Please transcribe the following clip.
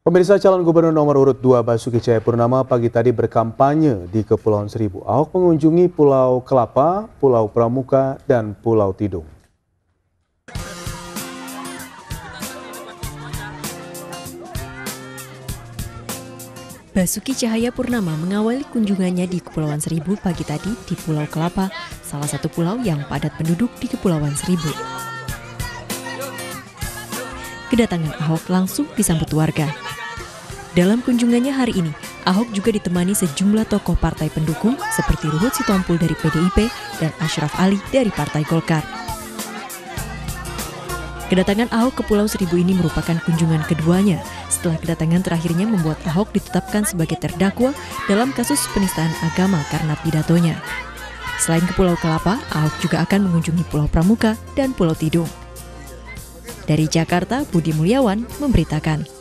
Pemirsa, calon gubernur nomor urut 2 Basuki Cahayapurnama pagi tadi berkampanye di Kepulauan Seribu. Ahok mengunjungi Pulau Kelapa, Pulau Pramuka, dan Pulau Tidung. Basuki Cahayapurnama mengawali kunjungannya di Kepulauan Seribu pagi tadi di Pulau Kelapa, salah satu pulau yang padat penduduk di Kepulauan Seribu. Kedatangan Ahok langsung disambut warga. Dalam kunjungannya hari ini, Ahok juga ditemani sejumlah tokoh partai pendukung seperti Ruhut Sitompul dari PDIP dan Ashraf Ali dari Partai Golkar. Kedatangan Ahok ke Pulau Seribu ini merupakan kunjungan keduanya setelah kedatangan terakhirnya membuat Ahok ditetapkan sebagai terdakwa dalam kasus penistaan agama karena pidatonya. Selain ke Pulau Kelapa, Ahok juga akan mengunjungi Pulau Pramuka dan Pulau Tidung. Dari Jakarta, Budi Mulyawan memberitakan.